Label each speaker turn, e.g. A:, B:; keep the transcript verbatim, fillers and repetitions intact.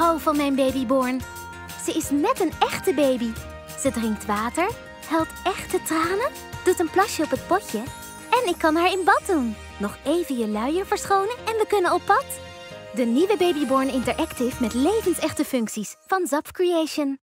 A: hou van mijn babyborn. Ze is net een echte baby. Ze drinkt water, huilt echte tranen, doet een plasje op het potje en ik kan haar in bad doen. Nog even je luier verschonen en we kunnen op pad. De nieuwe Babyborn Interactive met levensechte functies van Zap Creation.